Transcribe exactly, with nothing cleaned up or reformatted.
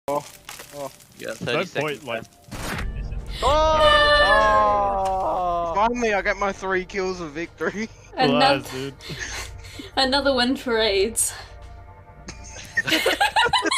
Oh, oh. You got No thirty seconds. point, like. Oh! Finally, I get my three kills of victory. Another, Lies, dude. another win for AIDS.